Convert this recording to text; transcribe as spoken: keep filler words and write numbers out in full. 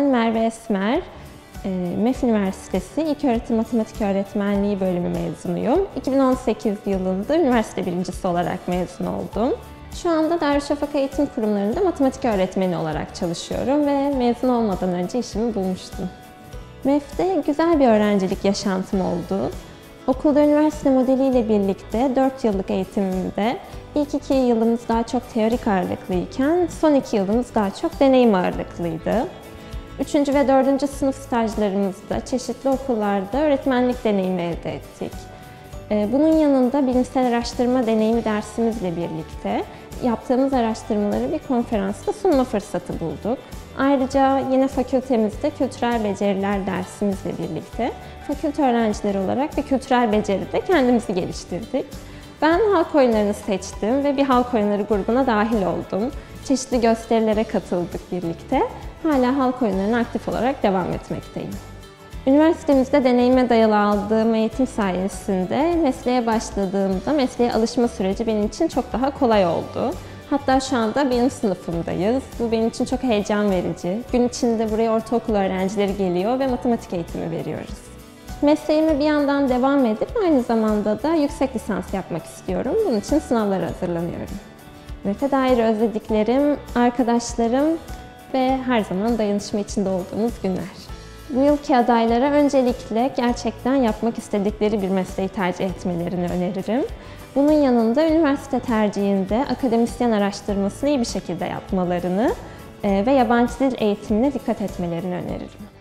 Merve Esmer, M E F Üniversitesi İlköğretim Matematik Öğretmenliği bölümü mezunuyum. iki bin on sekiz yılında üniversite birincisi olarak mezun oldum. Şu anda Darüşşafaka Eğitim Kurumları'nda matematik öğretmeni olarak çalışıyorum ve mezun olmadan önce işimi bulmuştum. M E F'te güzel bir öğrencilik yaşantım oldu. Okulda üniversite modeliyle birlikte dört yıllık eğitimimde ilk iki yılımız daha çok teorik ağırlıklıyken son iki yılımız daha çok deneyim ağırlıklıydı. Üçüncü ve dördüncü sınıf stajlarımızda çeşitli okullarda öğretmenlik deneyimi elde ettik. Bunun yanında bilimsel araştırma deneyimi dersimizle birlikte yaptığımız araştırmaları bir konferansta sunma fırsatı bulduk. Ayrıca yine fakültemizde kültürel beceriler dersimizle birlikte fakülte öğrencileri olarak bir kültürel beceride kendimizi geliştirdik. Ben halk oyunlarını seçtim ve bir halk oyunları grubuna dahil oldum. Çeşitli gösterilere katıldık birlikte. Hala halk oyunlarına aktif olarak devam etmekteyim. Üniversitemizde deneyime dayalı aldığım eğitim sayesinde mesleğe başladığımda mesleğe alışma süreci benim için çok daha kolay oldu. Hatta şu anda benim sınıfımdayız. Bu benim için çok heyecan verici. Gün içinde buraya ortaokul öğrencileri geliyor ve matematik eğitimi veriyoruz. Mesleğime bir yandan devam edip aynı zamanda da yüksek lisans yapmak istiyorum. Bunun için sınavlara hazırlanıyorum. M E F'e dair özlediklerim, arkadaşlarım ve her zaman dayanışma içinde olduğumuz günler. Bu yılki adaylara öncelikle gerçekten yapmak istedikleri bir mesleği tercih etmelerini öneririm. Bunun yanında üniversite tercihinde akademisyen araştırmasını iyi bir şekilde yapmalarını ve yabancı dil eğitimine dikkat etmelerini öneririm.